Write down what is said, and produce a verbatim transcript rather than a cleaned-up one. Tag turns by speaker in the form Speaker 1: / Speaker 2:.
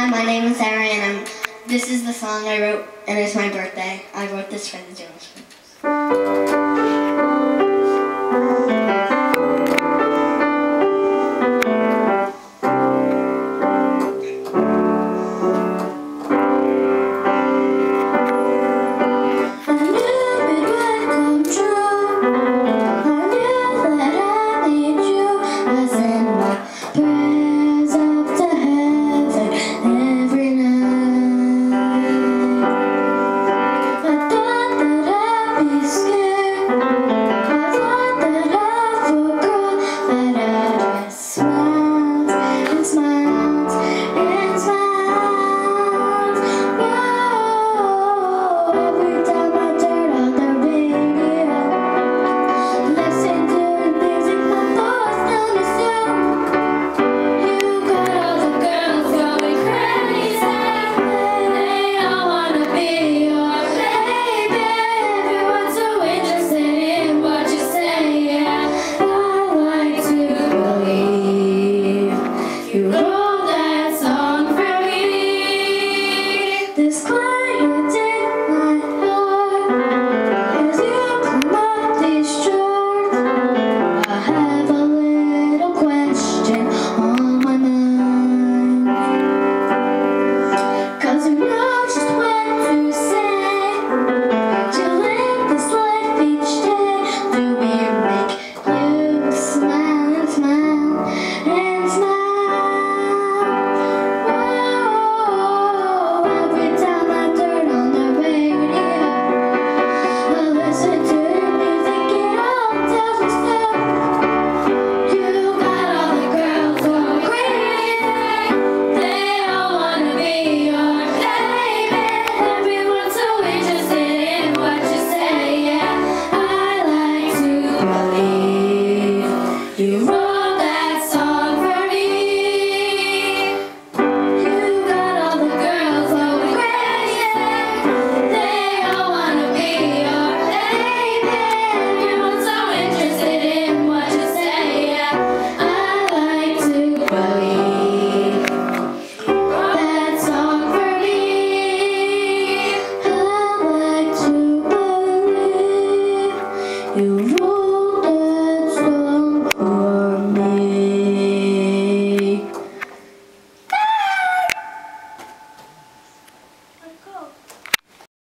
Speaker 1: Hi, my name is Sarah, and I'm, this is the song I wrote, and it's my birthday. I wrote this for the JONAS Songs.
Speaker 2: You wrote that song for me. You got all the girls going crazy. They all wanna be your baby. Everyone's so interested in what you say. Yeah, I like to believe. You wrote that song for me. I like to believe. You